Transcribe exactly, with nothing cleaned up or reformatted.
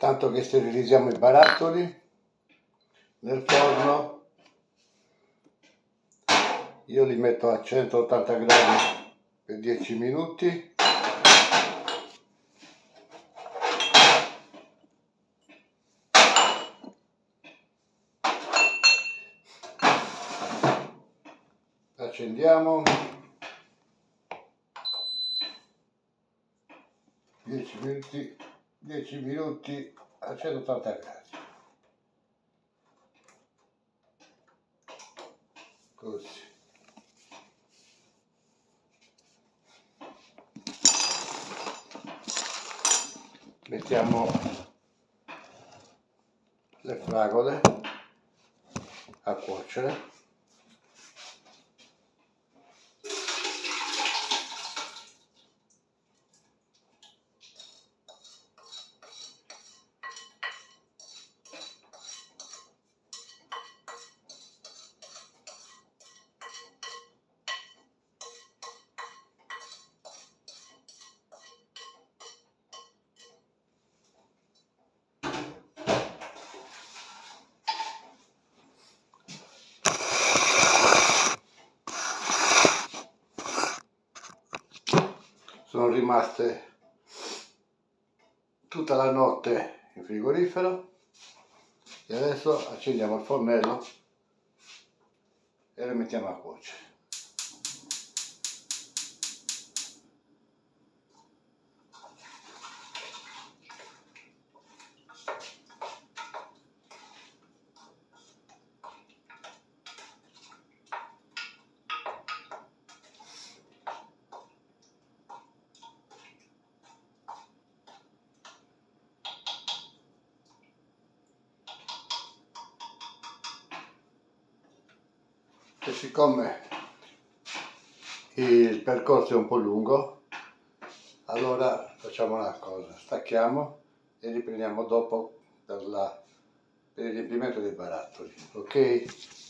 tanto che sterilizziamo i barattoli nel forno. Io li metto a centottanta gradi per dieci minuti. Accendiamo. dieci minuti, dieci minuti a centottanta gradi. Così. Mettiamo le fragole a cuocere. Sono rimaste tutta la notte in frigorifero e adesso accendiamo il fornello e le mettiamo a cuocere. E siccome il percorso è un po' lungo, allora facciamo una cosa, stacchiamo e riprendiamo dopo per, la, per il riempimento dei barattoli, ok?